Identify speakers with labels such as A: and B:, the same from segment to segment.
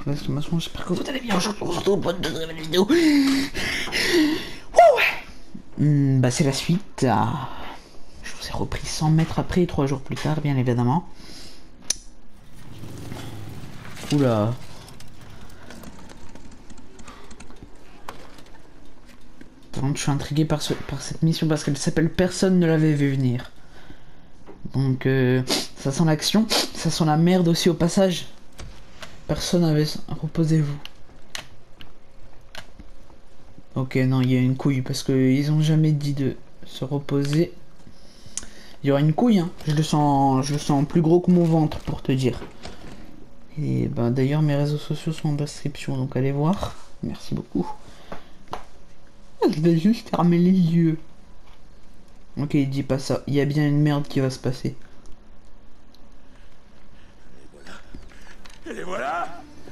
A: L'exclamation, j'espère que vous allez bien aujourd'hui, on se retrouve pour une nouvelle vidéo. Bah c'est la suite. Je vous ai repris 100 mètres après, 3 jours plus tard, bien évidemment. Oula. Par contre, je suis intrigué par cette mission parce qu'elle s'appelle Personne ne l'avait vu venir. Donc ça sent l'action, ça sent la merde aussi au passage. Personne n'avait... Reposez-vous. Ok, non, il y a une couille parce qu'ils ont jamais dit de se reposer. Il y aura une couille, hein. Je le sens plus gros que mon ventre pour te dire. Et ben d'ailleurs mes réseaux sociaux sont en description, donc allez voir. Merci beaucoup. Je vais juste fermer les yeux. Ok, il dit pas ça. Il y a bien une merde qui va se passer.
B: Et les voilà.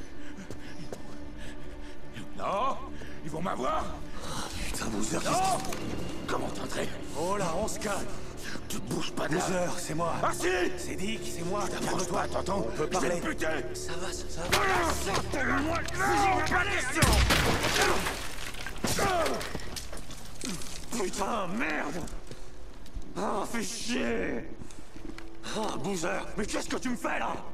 B: Non, ils vont m'avoir. Oh, putain, Boozer, qu'est-ce que... Comment t'entrer? Oh là, on se calme. Tu te bouges pas de là. Boozer, c'est moi. Ah si. C'est Dick, c'est moi. T'approches pas, t'entends? On peut parler. Putain. Ça va, ça va. Sortez-moi de là. Putain, merde. Ah, fais chier. Ah, Boozer, mais qu'est-ce que tu me fais là?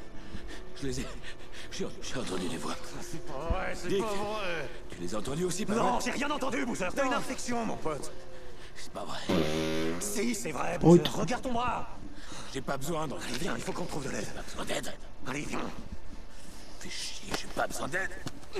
B: J'ai entendu des voix. C'est pas vrai, c'est pas vrai. Tu les as entendus aussi, pas vrai? Non, j'ai rien entendu, Boozer. T'as une infection, mon pote. C'est pas vrai. Si, c'est vrai, Boozer. Oh, regarde ton bras. J'ai pas besoin d'aide. Allez, viens, il faut qu'on trouve de l'aide. J'ai pas besoin d'aide. Allez, viens. Fais chier, j'ai pas besoin d'aide.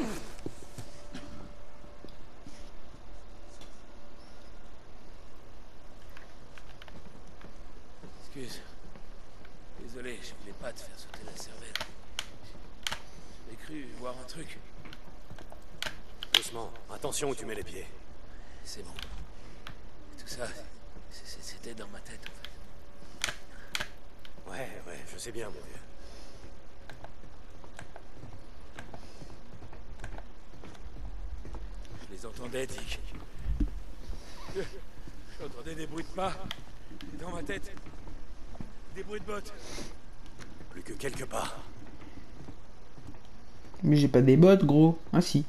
B: Excuse. Désolé, je voulais pas te faire sauter la cervelle. J'ai cru voir un truc.
C: Doucement, attention où tu mets les pieds.
B: C'est bon. Tout ça, c'était dans ma tête, en fait.
C: Ouais, je sais bien, mon vieux.
B: Je les entendais, Dick. J'entendais des bruits de pas. Dans ma tête. Des bruits de bottes.
C: Plus que quelques pas.
A: Mais j'ai pas des bottes, gros. Ah si.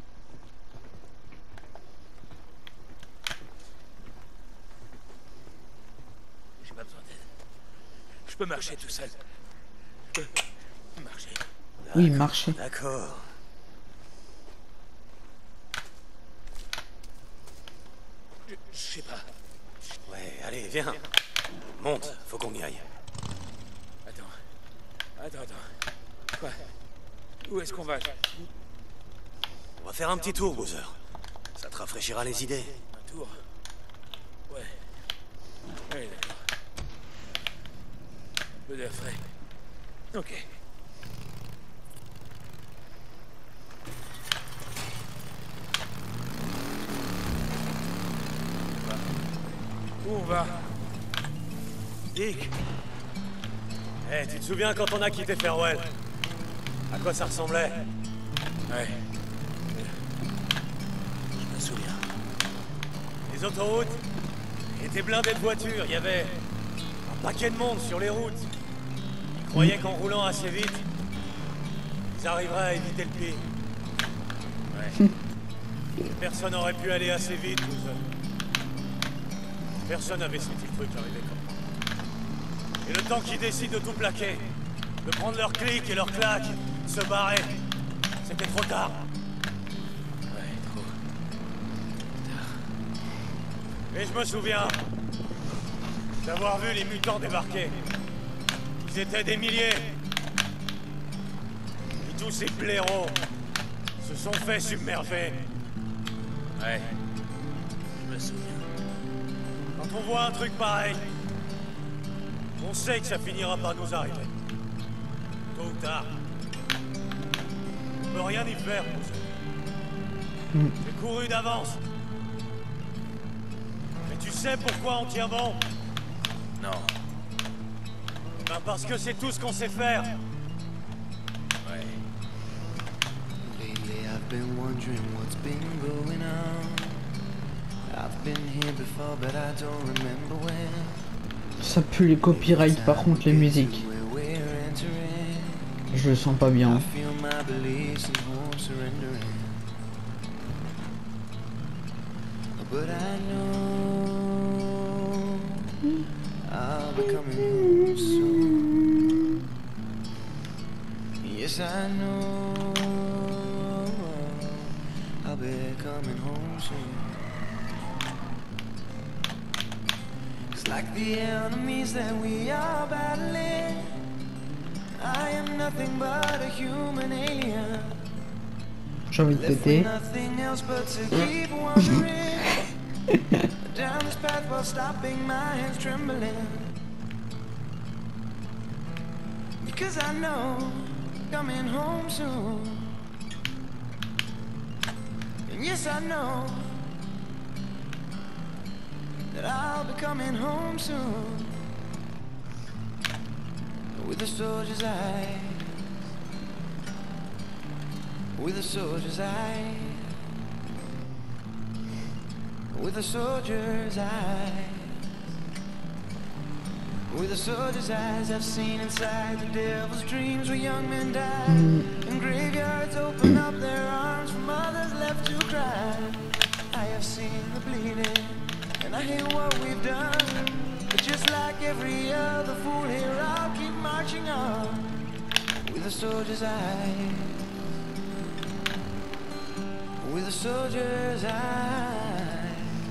B: J'ai pas besoin d'aide. Je peux marcher tout seul. Je peux marcher.
A: Oui, marcher.
C: D'accord.
B: Je sais pas.
C: Ouais, allez, viens. Monte, faut qu'on y aille.
B: Attends. Quoi? Où est-ce qu'on va?
C: On va faire un petit tour, Boozer. Ça te rafraîchira les idées.
B: Un tour? Ouais. Ouais, d'accord. Un peu d'air frais. Ok. Où on va? Dick?
C: Eh, tu te souviens quand on a quitté Farewell? À quoi ça ressemblait?
B: Ouais. Je me souviens.
C: Les autoroutes étaient blindées de voitures. Il y avait un paquet de monde sur les routes. Ils croyaient qu'en roulant assez vite, ils arriveraient à éviter le pire. Ouais. Personne n'aurait pu aller assez vite, Boozer. Personne n'avait senti le truc arriver comme ça. Et le temps qu'ils décident de tout plaquer, de prendre leurs clics et leurs claques, de se barrer, c'était trop tard.
B: Ouais, trop tard.
C: Et je me souviens d'avoir vu les mutants débarquer. Ils étaient des milliers. Et tous ces blaireaux se sont fait submerger.
B: Ouais. Je me souviens.
C: Quand on voit un truc pareil, on sait que ça finira par nous arriver. Tôt ou tard. On peut rien y faire, Boozer. J'ai couru d'avance. Mais tu sais pourquoi on tient bon?
B: Non.
C: Ben parce que c'est tout ce qu'on sait faire.
B: Ouais.
D: Lately I've been wondering what's been going on. I've been here before but I don't remember when.
A: Ça pue les copyrights par contre les musiques. Je le sens pas bien.
D: I feel my beliefs and won't surrender in. But I know I'll be coming home soon. Yes, I know I'll be coming home soon. 'Cause like the enemies that we are battling, I am nothing but a human alien.
A: J'ai envie de
D: Left with
A: péter.
D: nothing else but to keep wandering down this path while stopping my hands trembling. Because I know coming home soon. And yes, I know that I'll be coming home soon. With a soldier's eyes, with a soldier's eyes, with a soldier's eyes, with a soldier's eyes. I've seen inside the devil's dreams where young men die, and graveyards open up their arms for mothers left to cry. I have seen the bleeding, and I hear what we've done. But just like every other fool here, I'll keep marching on with a soldier's eyes, with a soldier's eyes.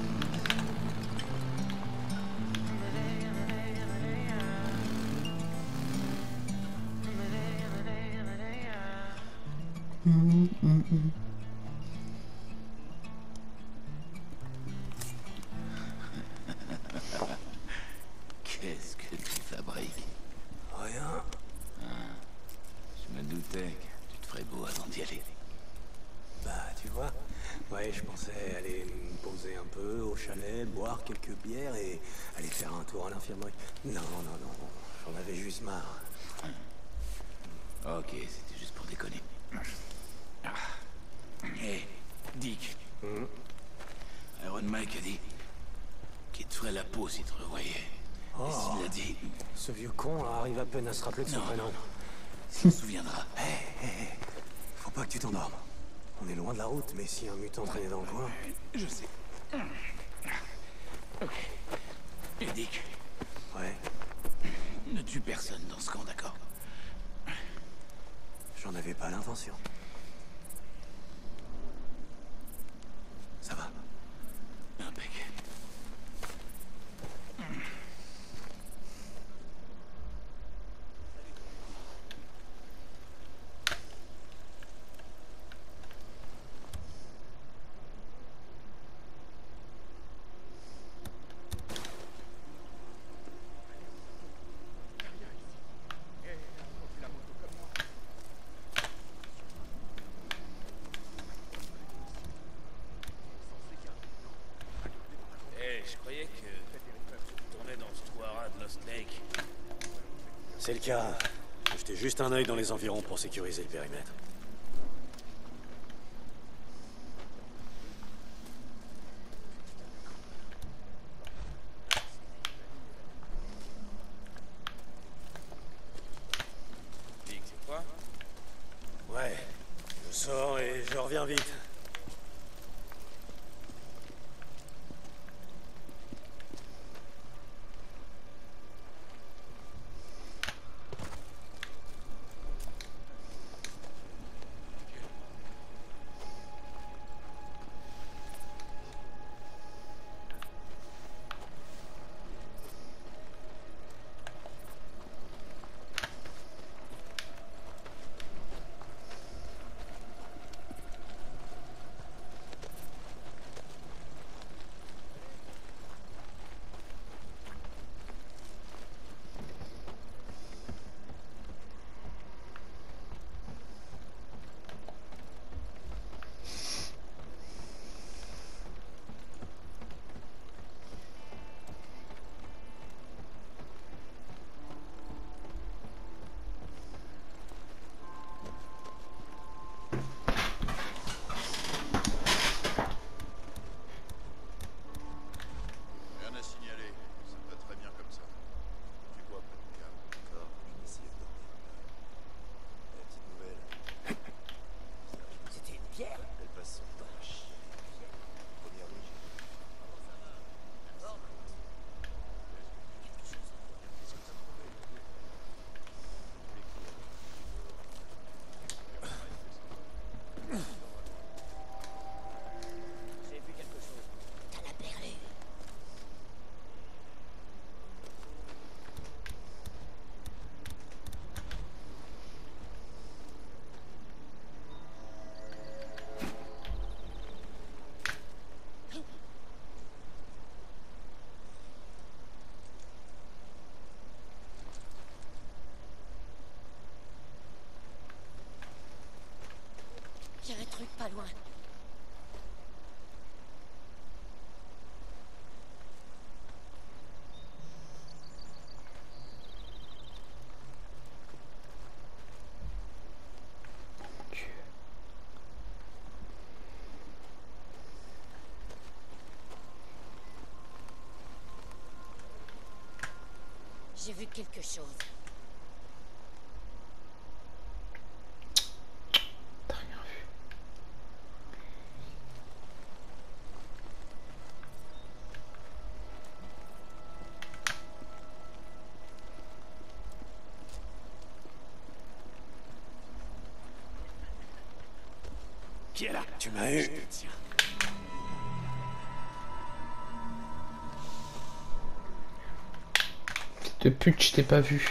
B: Qu'est-ce que tu fabriques?
C: Rien.
B: Je me doutais que tu te ferais beau avant d'y aller.
C: Bah, tu vois. Ouais, je pensais aller me poser un peu au chalet, boire quelques bières et aller faire un tour à l'infirmerie. Non, j'en avais juste marre.
B: Ok, c'était juste pour déconner. Hé, Dick. Iron Mike a dit qu'il te ferait la peau s'il te revoyait. Et s'il l'a dit,
C: Ce vieux con arrive à peine à se rappeler de son
B: Non.
C: prénom.
B: il s'en souviendra.
C: Faut pas que tu t'endormes. On est loin de la route, mais si un mutant traînait dans le coin...
B: Je sais. Ok. Et Dick,
C: Ouais,
B: ne tue personne dans ce camp, d'accord?
C: j'en avais pas l'intention. Ça va.
B: Impec.
E: Je croyais que tu tournais dans ce trou de Lost Lake.
C: C'est le cas. J'ai jeté juste un œil dans les environs pour sécuriser le périmètre.
E: Dick, c'est quoi?
C: Ouais, je sors et je reviens vite.
F: truc pas loin. J'ai vu quelque chose.
A: T'as rien vu.
B: Qui est là?
C: Tu m'as eu.
A: De pute, je t'ai pas vu.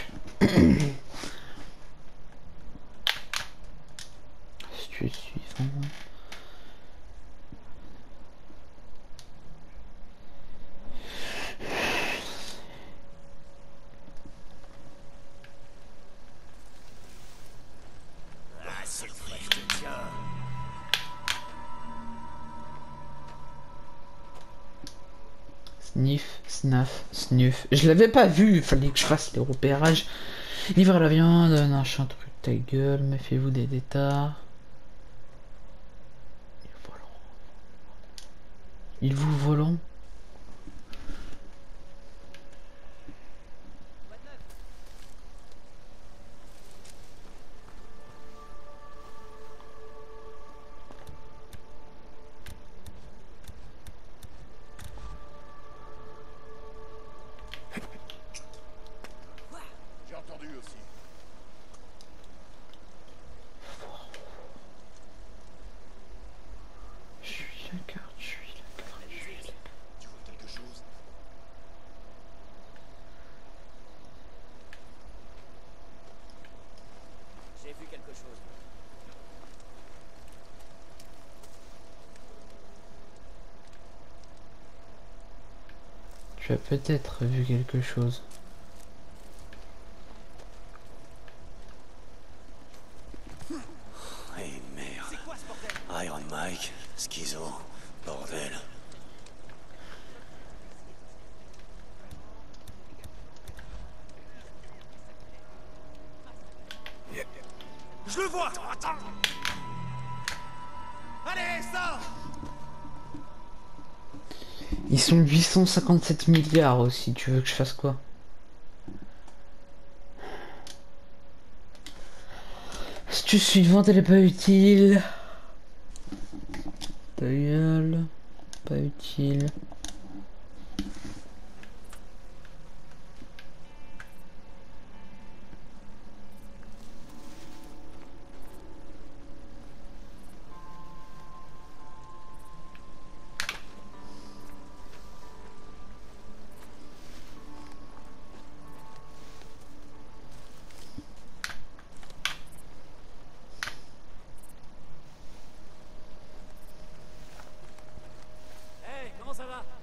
A: Si tu es suivant.
C: Ah, c'est vrai, je te tiens.
A: Sniff, snaf, snuff. Je l'avais pas vu, il fallait que je fasse les repérages. Livre à la viande, non, je suis un truc, ta gueule, méfiez-vous des détards. Ils vous volant.
B: J'ai entendu aussi.
A: Je suis la carte, je suis la carte, je suis la carte.
B: Tu vois quelque chose?
E: J'ai vu quelque chose.
A: Tu as peut-être vu quelque chose.
C: Eh merde. Iron Mike, Schizo, bordel.
B: Je le vois! Attends! Allez, sors!
A: Ils sont 857 milliards aussi, tu veux que je fasse quoi? Astuce suivante, elle est pas utile. Ta gueule, pas utile.
E: Hey, comment ça va?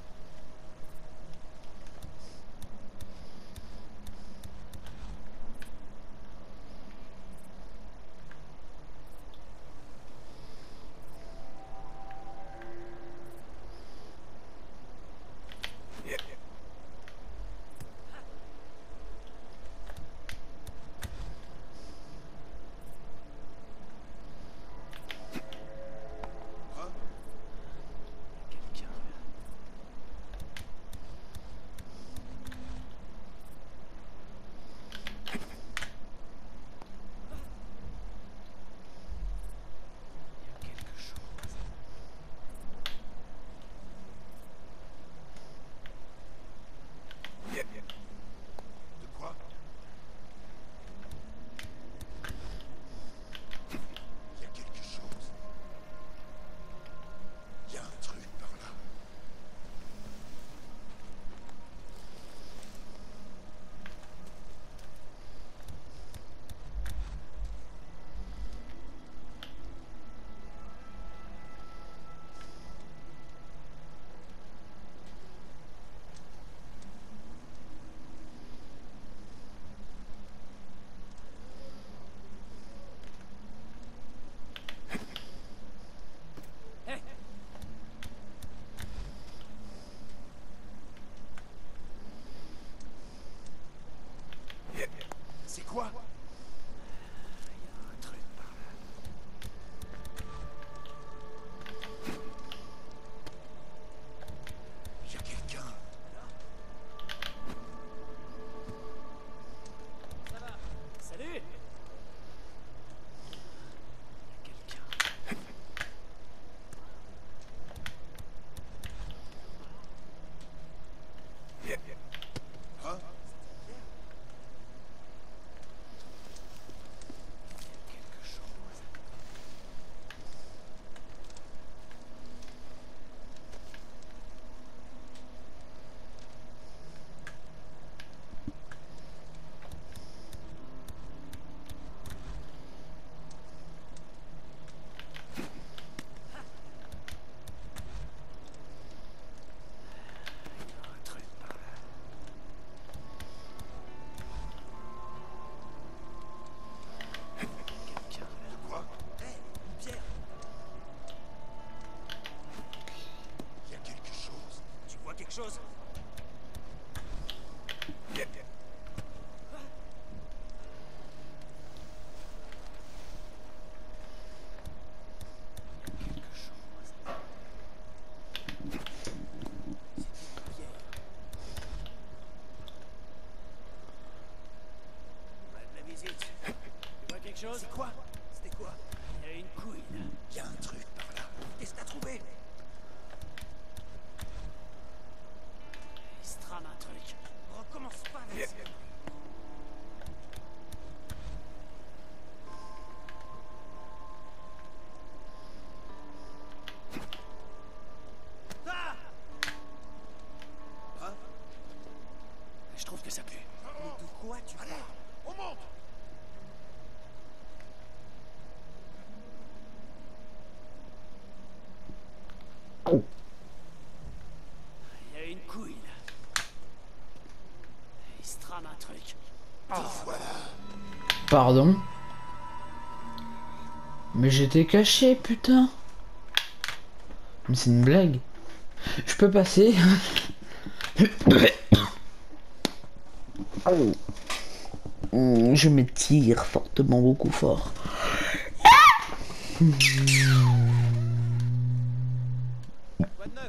B: chose?
C: C'est quoi? C'était quoi? Il y a une couille là.
B: Il y a un truc par là. Qu'est-ce que t'as trouvé?
C: Il se trame un truc.
B: Recommence pas avec ça.
C: Ah!
B: Hein?
C: Je trouve que ça pue.
B: Mais de quoi tu parles? On monte!
C: Il y a une couille là. Il se trame un truc.
A: Pardon. Mais j'étais caché, putain. Mais c'est une blague. Je peux passer. Je m'étire fortement, beaucoup fort.
C: Quoi de neuf?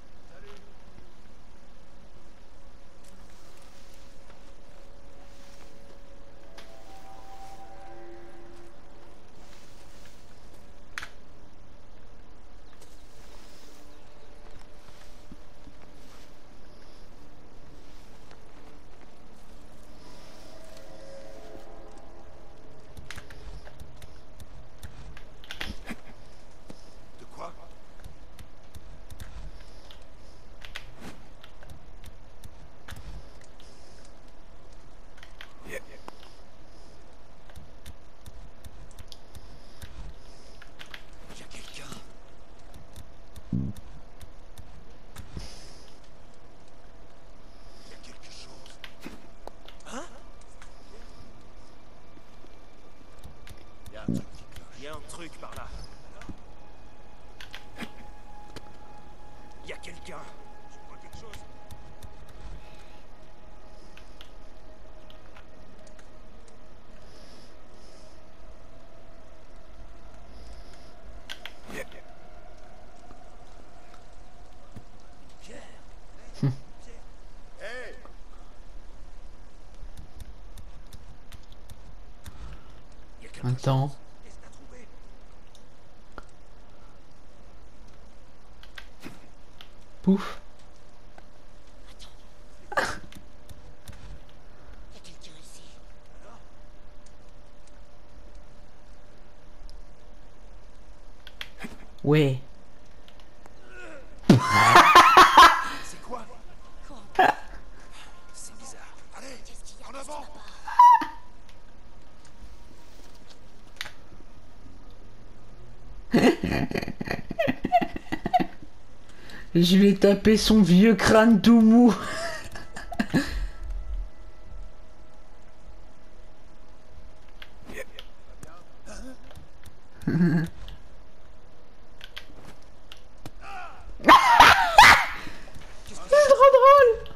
B: De quoi? Il y a quelqu'un. Il y a quelque chose. Hein? Il y a un truc qui cloche.
C: Il y a un truc par là.
B: Il y a quelqu'un. Je vois quelque chose. Hey! Il y a quelque
A: Attends.
B: chose. Qu'est-ce que t'as trouvé?
A: Pouf.
F: Il y a quelqu'un ici.
A: Ouais.
B: C'est quoi? C'est bizarre. Allez,
F: Qu'est-ce qu'il y a?
B: en
F: Qu'est-ce qui
B: avant!
F: va pas?
A: Je vais taper son vieux crâne tout mou. C'est trop drôle.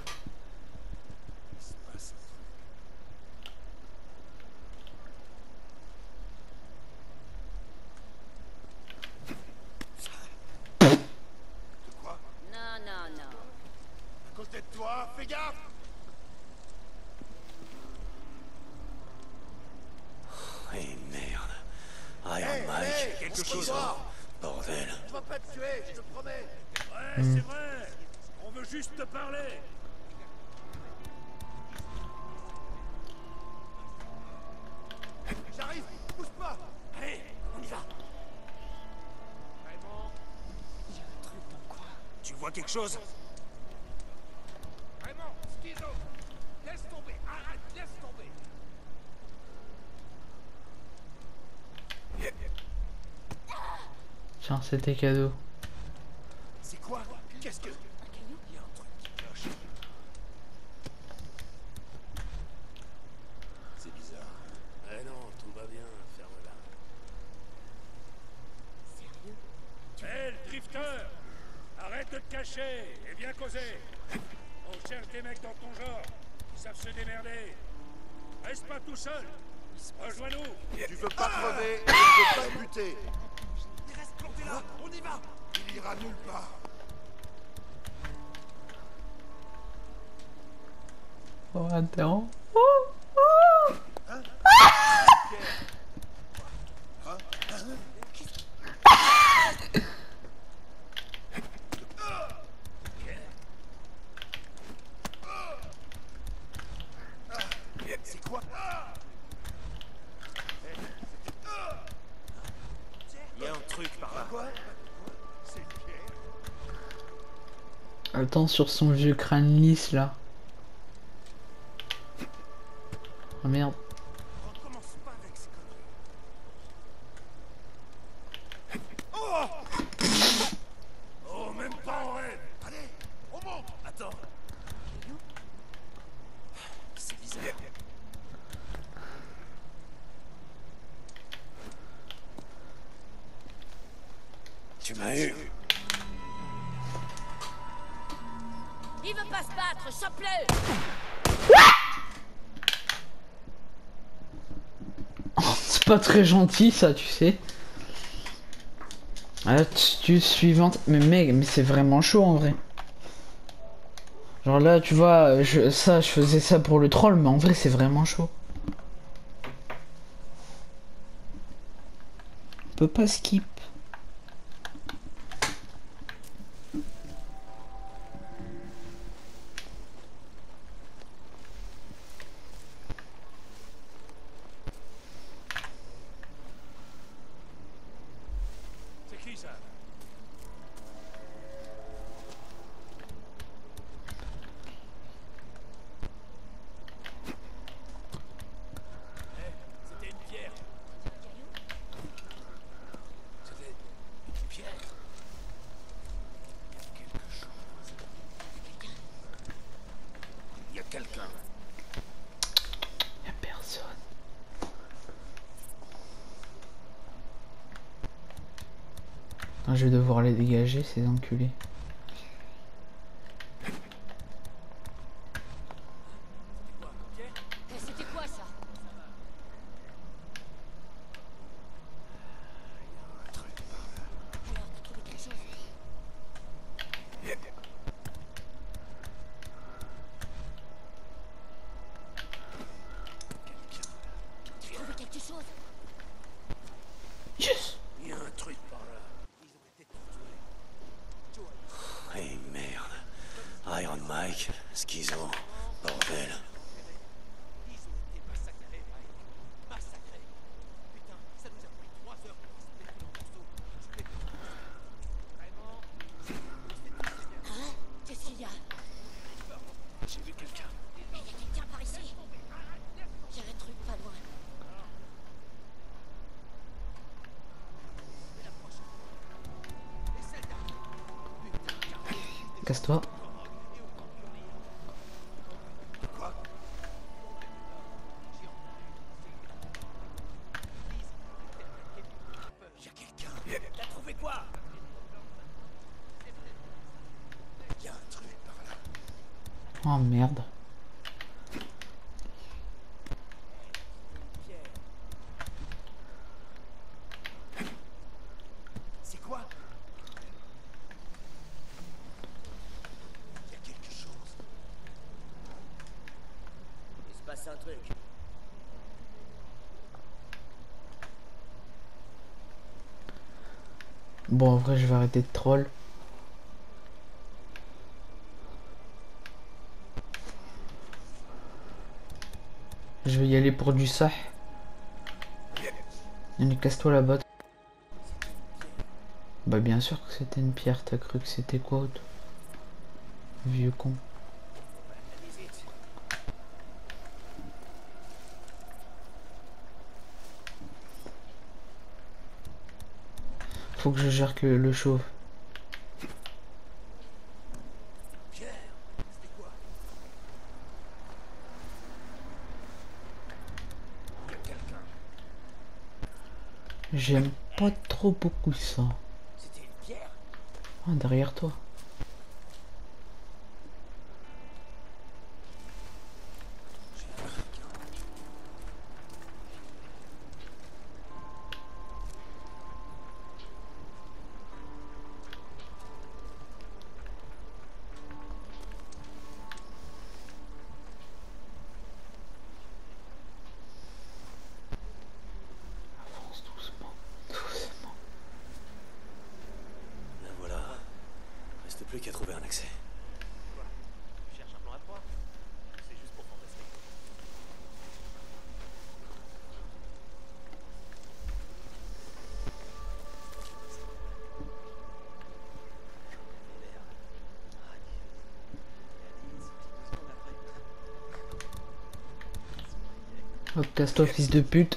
F: Non, non, non.
B: À côté de toi, fais gaffe!
C: Eh merde. Iron Mike.
B: Quelque chose.
C: Bordel.
B: Tu vas pas te tuer, je te promets!
C: Ouais, c'est vrai. On veut juste te parler.
B: J'arrive! Bouge pas!
C: Allez, on y va.
B: Raymond!
F: Il y a un truc dans le coin.
B: Tu vois quelque chose? Raymond! Schizo! Laisse tomber! Arrête! Laisse tomber!
A: Tiens, c'était cadeau.
B: C'est quoi? Qu'est-ce que...
F: Un caillou?
B: Il y a un truc qui cloche. C'est bizarre.
C: Eh non, tout va bien. Ferme-la.
F: Sérieux?
C: Hé, le drifter! Arrête de te cacher et viens causer. On cherche des mecs dans ton genre qui savent se démerder. Reste pas tout seul. Rejoins-nous.
B: Tu veux pas crever et je veux pas te buter.
C: Il reste planté là. On y va.
B: Il ira nulle part.
A: Oh, attends.
B: C'est quoi? Il y a un truc par là. Quoi? C'est une pierre.
A: Attends, sur son vieux crâne lisse là. Oh merde.
B: Recommence pas avec ces conneries.
C: Oh, même pas en rêve.
B: Allez, on monte.
C: Attends.
B: C'est bizarre.
C: Tu m'as eu.
F: Il veut pas se battre, chope-le!
A: C'est pas très gentil ça, tu sais. Astuce suivante. Mais mec, mais c'est vraiment chaud en vrai. Genre là, tu vois, je faisais ça pour le troll, mais en vrai, c'est vraiment chaud. On peut pas skip.
C: C'est qui ça? C'était une pierre. C'était une pierre.
B: Il y a quelqu'un.
A: Y'a personne. Ah, je vais devoir les dégager, ces enculés.
F: C'était quoi ça? Alors, t'as trouvé quelque chose? T'as trouvé quelque chose?
A: Yes!
C: Il y a un truc par là.
B: Eh merde. Iron Mike, Schizo, bordel.
F: Hein? Qu'est-ce qu'il y a?
C: J'ai vu quelqu'un.
F: Il y a quelqu'un par ici. Il y a un truc pas loin.
A: Casse-toi.
B: Il y a quelqu'un.
C: T'as trouvé quoi?
B: Il y a un truc par là.
A: Oh merde.
B: C'est quoi? Il y a quelque chose.
C: Il se passe un truc.
A: Bon, en vrai, je vais arrêter de troll. Je vais y aller pour du sah. Allez, casse-toi là-bas. Bah bien sûr que c'était une pierre, t'as cru que c'était quoi autre? Vieux con. Faut que je gère que le chauve. J'aime pas trop beaucoup ça.
C: C'était une pierre.
A: Ah, derrière toi.
B: Plus qu'à trouver un accès.
E: Tu cherches un plan à 3? C'est juste pour fantasmer.
A: Oh, casse-toi, fils de pute.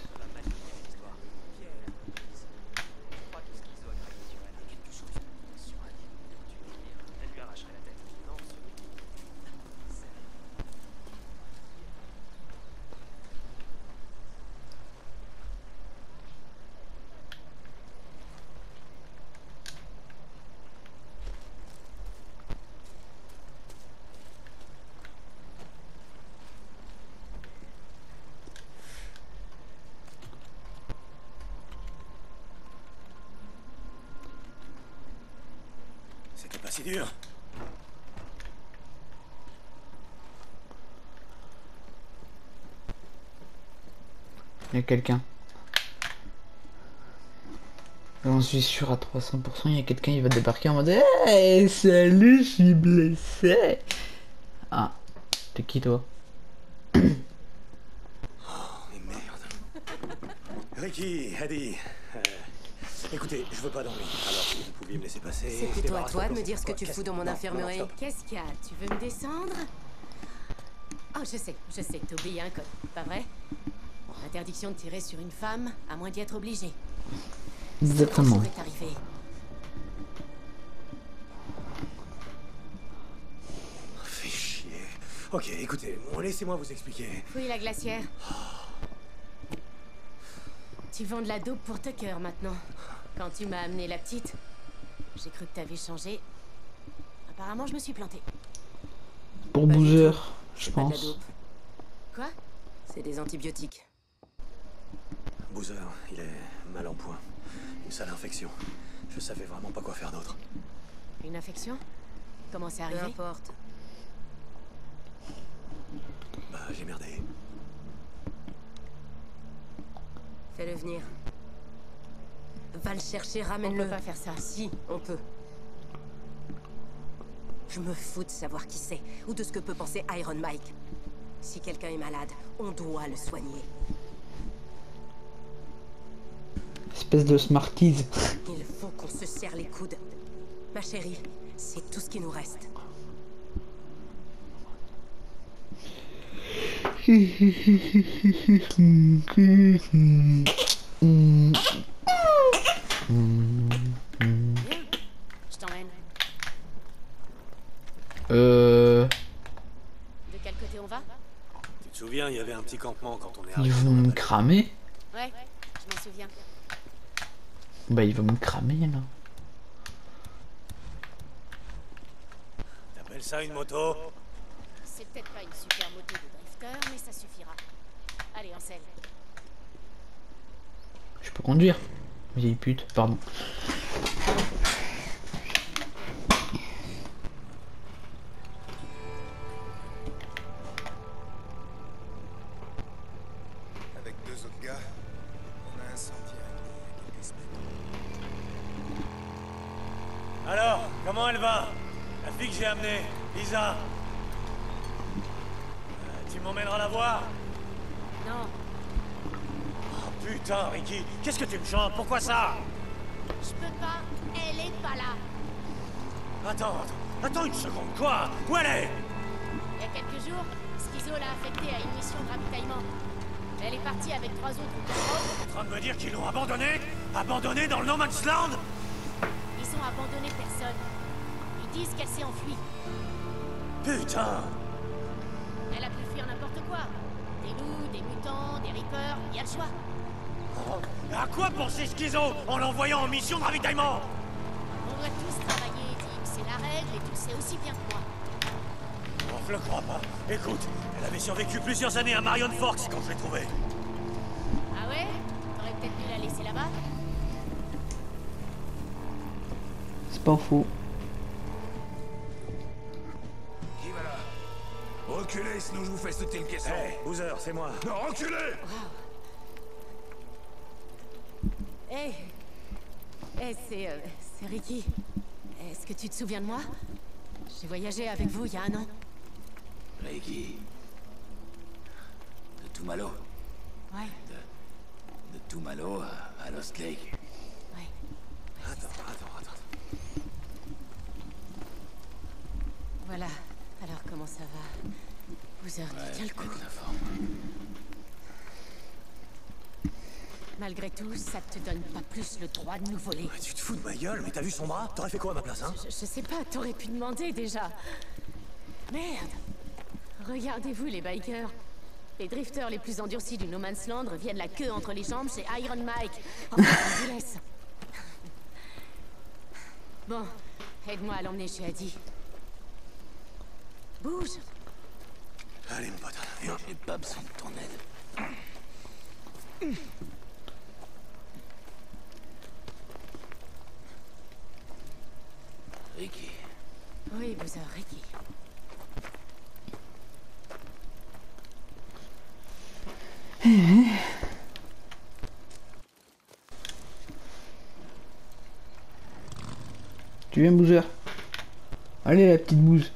B: C'était pas si dur.
A: Il y a quelqu'un. J'en suis sûr à 300%, il y a quelqu'un qui va débarquer en mode hey, salut, je suis blessé. Ah, t'es qui toi?
B: Mais merde. Ricky, Eddie. Écoutez, je veux pas d'ennui. Alors si vous pouviez me laisser passer.
G: C'est plutôt à toi de me dire ce que tu fous dans mon infirmerie.
F: Qu'est-ce qu'il y a? Tu veux me descendre? Oh, je sais, t'as oublié un code, pas vrai? Interdiction de tirer sur une femme, à moins d'y être obligé.
A: Exactement.
F: C'est arrivé.
B: Fais chier. Ok, écoutez, laissez-moi vous expliquer.
F: Fouille la glacière. Tu vends de la dope pour Tucker maintenant. Quand tu m'as amené la petite, j'ai cru que t'avais changé. Apparemment, je me suis plantée.
A: Pour Boozer, je
G: C'est pas de la
A: pense.
G: dope.
F: Quoi?
G: C'est des antibiotiques.
B: Boozer, il est mal en point. Une sale infection. Je savais vraiment pas quoi faire d'autre.
F: Une infection? Comment c'est
G: Peu
F: arrivé?
G: importe.
B: Bah, j'ai merdé.
G: Fais-le venir. Va le chercher,
F: On
G: ramène-le.
F: peut pas faire ça.
G: Si, on peut. Je me fous de savoir qui c'est, ou de ce que peut penser Iron Mike. Si quelqu'un est malade, on doit le soigner.
A: Espèce de smarties.
G: Il faut qu'on se serre les coudes. Ma chérie, c'est tout ce qui nous reste.
F: Je t'emmène.
A: Euh...
F: De quel côté on va?
B: Tu te souviens, il y avait un petit campement quand on est
A: Ils
B: arrivé.
A: vont me cramer?
F: Ouais, je m'en souviens.
A: Bah ils vont me cramer là.
B: T'appelles ça une moto?
F: C'est peut-être pas une super moto de drifter, mais ça suffira. Allez, Ansel.
A: Je peux conduire. Vieille pute, pardon.
H: Avec deux autres gars, on a incendié un nid il y a quelques semaines.
C: Alors, comment elle va? La fille que j'ai amenée, Lisa. Tu m'emmèneras la voir?
F: Non,
C: Oh putain, Ricky, qu'est-ce que tu me chantes? Pourquoi ça?
F: je peux pas. Elle est pas là.
C: Attends une seconde, quoi? Où elle est?
F: Il y a quelques jours, Schizo l'a affectée à une mission de ravitaillement. Elle est partie avec 3 autres camarades.
C: T'es en train de me dire qu'ils l'ont abandonnée? Abandonnée dans le No Man's Land?
F: Ils ont abandonné personne. Ils disent qu'elle s'est enfuie.
C: Putain!
F: Elle a pu fuir n'importe quoi. Des loups, des mutants, des reapers, il y a le choix.
C: Oh, à quoi penser Schizo en l'envoyant en mission de ravitaillement?
F: On doit tous travailler, Dick. C'est la règle et tu le sais aussi bien que moi.
C: Oh, je le crois pas. Écoute, elle avait survécu plusieurs années à Marion Forks quand je l'ai trouvée.
F: Ah ouais? T'aurais peut-être dû la laisser là-bas?
A: C'est pas faux.
H: Qui va là? Reculez, sinon je vous fais sauter le caisson.
B: Hé, Boozer, c'est moi.
H: Non, reculez!
F: Hey, c'est Ricky. Est-ce que tu te souviens de moi? J'ai voyagé avec vous il y a 1 an.
B: Reiki. De Tumalo.
F: Ouais,
B: De Tumalo à Lost Lake.
F: ouais.
B: Attends.
F: Voilà. Alors comment ça va? Boozer, tiens le coup.
B: Mec, la forme.
F: Malgré tout, ça te donne pas plus le droit de nous voler.
C: Ouais, tu te fous de ma gueule, mais t'as vu son bras? T'aurais fait quoi à ma place, hein?
F: Je sais pas, t'aurais pu demander déjà. Merde. Regardez-vous les bikers. Les drifters les plus endurcis du No Man's Land reviennent la queue entre les jambes chez Iron Mike. Enfin, je vous laisse. Bon, aide-moi à l'emmener chez Adi. Bouge.
C: Allez, mon pote, viens.
B: J'ai pas besoin de ton aide. Ricky.
F: Oui, Boozer, Ricky.
A: Tu viens, Boozer? Allez, la petite bouse.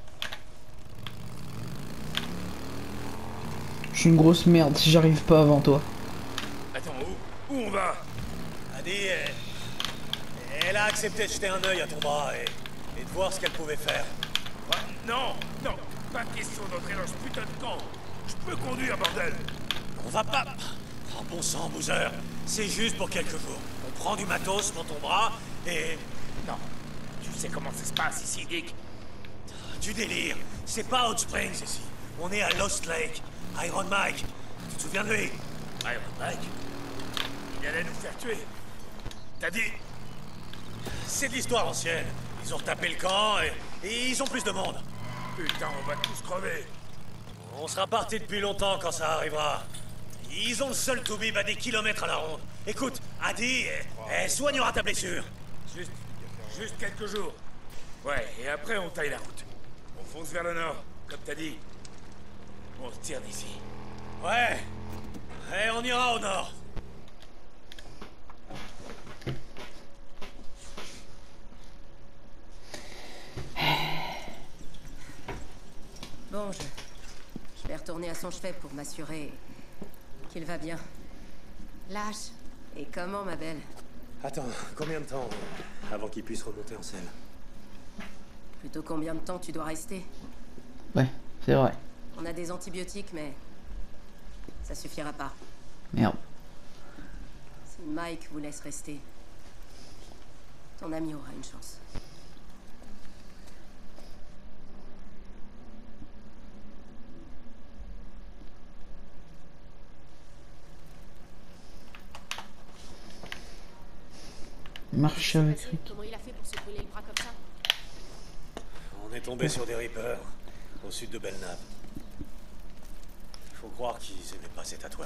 A: Je suis une grosse merde si j'arrive pas avant toi.
E: Attends, où on va?
C: Adi, elle a accepté de jeter un œil à ton bras et de voir ce qu'elle pouvait faire.
E: Ouais, non, pas question d'entrer dans ce putain de camp. Je peux conduire, bordel.
C: On va pas... Oh, bon sang, Boozer. C'est juste pour quelques jours. On prend du matos pour ton bras et...
E: Non, tu sais comment ça se passe ici, Dick.
C: Du délire. C'est pas Hot Springs ici. On est à Lost Lake. Iron Mike. Tu te souviens de lui?
E: Iron Mike, il allait nous faire tuer. T'as dit?
C: C'est de l'histoire ancienne. Ils ont retapé le camp et ils ont plus de monde.
E: Putain, on va tous crever.
C: On sera parti depuis longtemps quand ça arrivera. Ils ont le seul to-bib à des kilomètres à la ronde. Écoute, Adi, elle soignera ta blessure.
E: Juste quelques jours. Ouais, et après on taille la route. On fonce vers le nord, comme t'as dit. On se tire d'ici.
C: Ouais. Et on ira au nord.
G: Bon, je vais retourner à son chevet pour m'assurer qu'il va bien.
F: Lâche.
G: Et comment, ma belle?
C: Attends, combien de temps avant qu'il puisse remonter en selle?
G: Plutôt combien de temps tu dois rester?
A: Ouais, c'est vrai.
G: On a des antibiotiques, mais ça suffira pas.
A: Merde.
G: Si Mike vous laisse rester, ton ami aura une chance.
A: Marcher avec Rick.
F: Comment il a fait pour se brûler le bras comme ça?
C: On est tombé sur des Reapers, au sud de Belknap. Faut croire qu'ils aimaient pas ces tatouages.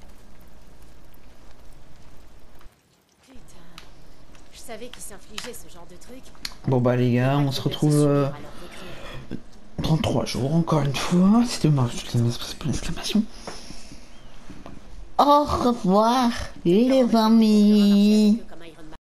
F: Putain. Je savais qu'il s'infligeait ce genre de truc.
A: Bon bah les gars, on se retrouve dans 3 jours encore une fois. C'était marrant, l'exclamation. Au revoir les amis.